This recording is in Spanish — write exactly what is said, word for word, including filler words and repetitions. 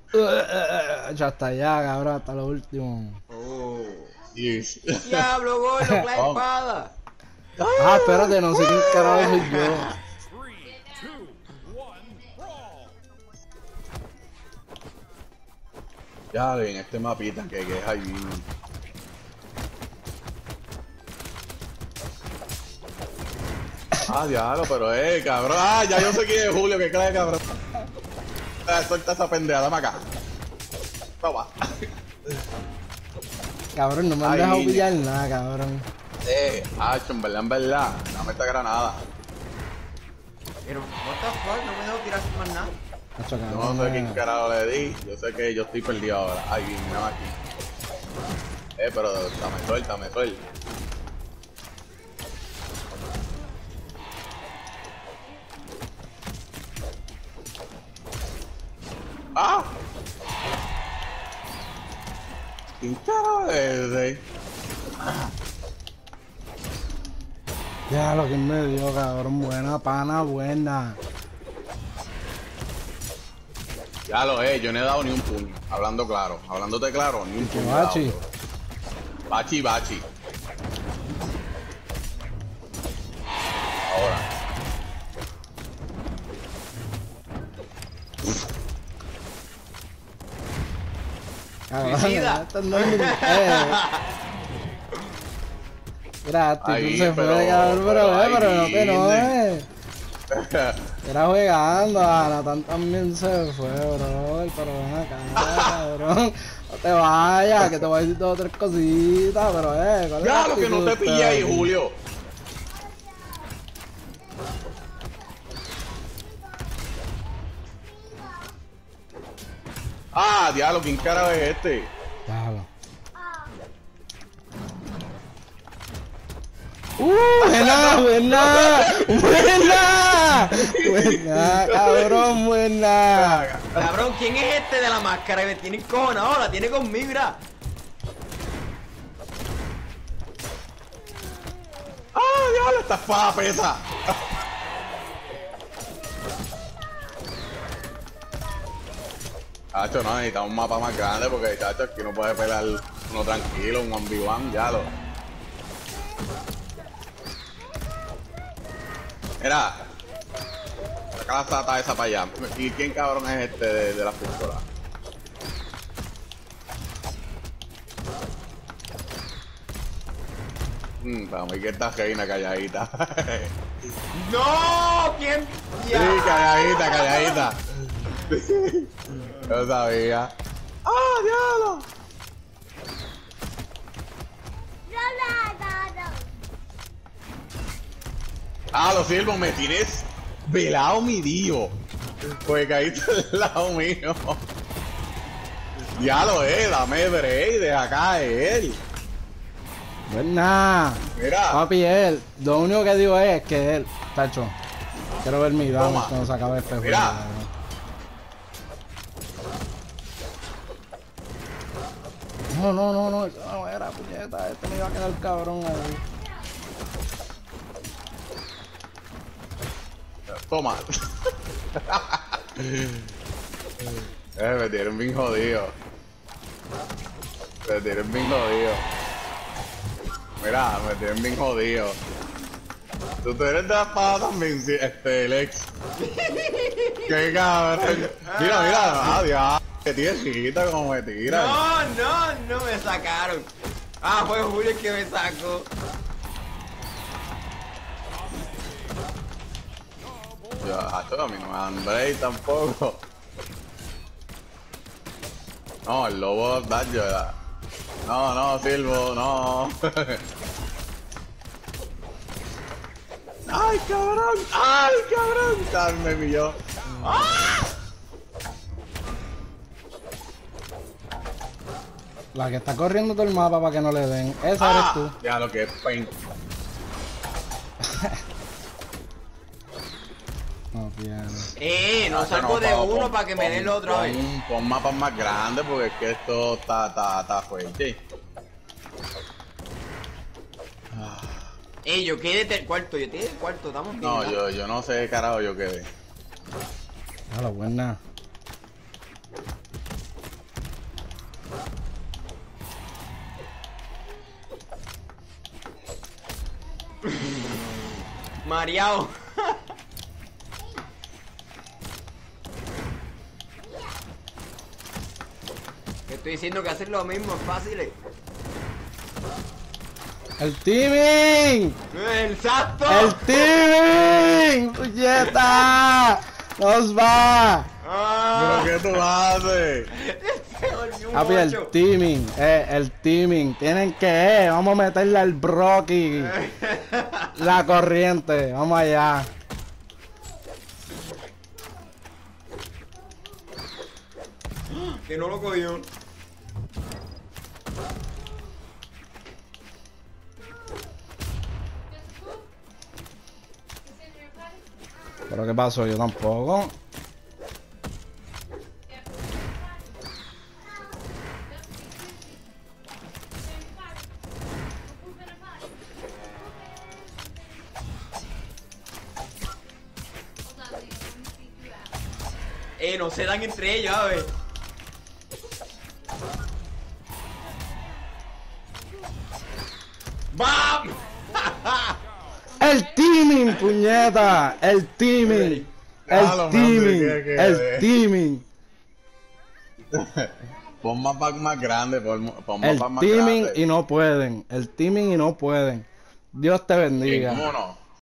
Ya está ya, cabrón, hasta lo último. Oh. Yes. Diablo, gordo, con la espada. Ah, espérate, no sé quién carajo soy yo. Ya ven, este mapita que, que es ahí mismo. Ah, diablo, pero eh, cabrón. Ah, ya yo sé quién es Julio, que clase, cabrón. Ah, suelta esa pendeja, dame acá. Toma. Cabrón, no me han Ay, dejado niño. pillar nada, cabrón. Eh, hacho, en verdad, en verdad. Dame esta granada. Pero, what the fuck, no me dejo tirar más nada. Macho, Yo cabrón, no sé quién eh. carajo le di. Yo sé que yo estoy perdido ahora. Ay, mira aquí. Eh, pero dame suelta, me suelta. ¡Ah! ¿Quién carajo es ese? Ya lo que me dio, cabrón. Buena pana, buena. Ya lo es, yo no he dado ni un puño. Hablando claro, hablándote claro, ni un ¿Qué puño. bachi? he dado, bro. Bachi, bachi. Ahora. Cabrón, Suicida. esto no es mi- eh. Mira, actitud Ahí, se fue, pero- cabrón, pero, pero eh, ahí pero no te no, viene. eh. Era jugando, a Nathan también se fue, bro. Pero ven acá, cabrón. No te vayas, que te voy a decir dos o tres cositas, pero eh. ¿cuál es la Ya lo que no te actitud pillé ahí, usted? Julio. Ah, diablo, ¿quién carajo es este? Déjalo. ¡Uh! ¡Buena! ¡Buena! ¡Buena! ¡Buena, cabrón! ¡Buena! Cabrón, ¿quién es este de la máscara? Me tiene encojonado, la tiene conmigo, mira. Ah, diablo, esta espada pesa. Chacho, no, necesitamos un mapa más grande porque, chacho, aquí no puede pelear uno tranquilo, un one v one, ya lo. Mira, saca la sata esa para allá. ¿Y quién cabrón es este de, de la pistola? Mmm, para mí que esta reina calladita. ¡No! ¿Quién? Sí, calladita, calladita. Yo sabía. ¡Ah, diablo! Ah, lo sirvo, me tienes velado mi Dios. Pues caíste al lado mío. Ya lo es, dame break, deja caer. ¡Buena! Mira, Papi, él. Lo único que digo es que él. Tacho. Quiero ver mi dama Toma. cuando se acabe este juego. Mira. cabrón. No, no, no, no. Eso no era, puñeta. Este me iba a quedar cabrón ahí. toma. Eh, me tienen bien jodido. Me tienen bien jodido. Mira, me tienen bien jodido. Tú, tú eres de la espada también, sí, este, Lex. Qué cabrón. Mira, mira, adiós. Que tiesita como me tira. No, no, no me sacaron. Ah, fue Julio el que me sacó. Yo, acho, a mí no me dan break tampoco. No, el lobo daño era. No, no, Silvo, no. ¡Ay, cabrón! ¡Ay, cabrón! Tal, me pilló. ¡Ah! La que está corriendo todo el mapa para que no le den. Esa ¡Ah! eres tú. Ya lo que es paint. No, piano. Eh, no Ah, salgo no, de pon- uno pon- para que me pon- den lo otra vez. pon- Pon mapas más grandes porque es que esto está, está, está fuerte. Eh, yo quedé del cuarto, yo quedé del cuarto, estamos bien. No, ¿verdad? yo, yo no sé qué carajo yo quedé. A la buena. Mareado. Te estoy diciendo que hacer lo mismo es fácil. eh. ¡El teaming! ¡El salto! ¡El teaming! ¡Puñeta! ¡Nos va! ¡Ah! ¿Pero qué tú haces? Se volvió un Papi, el ocho. teaming, eh, el teaming. Tienen que, eh, vamos a meterle al Brocky. La corriente, vamos allá. Que no lo cogió. ¿Pero qué pasó? Yo tampoco. Eh, no se dan entre ellos, a ver. ¡Bam! El teaming, puñeta. El teaming. Déjalo, El me hombre, teaming. que- que- El teaming. Pon más pack más grande, pon, pon más El pack más teaming grande. y no pueden. El teaming y no pueden. Dios te bendiga. ¿Cómo no?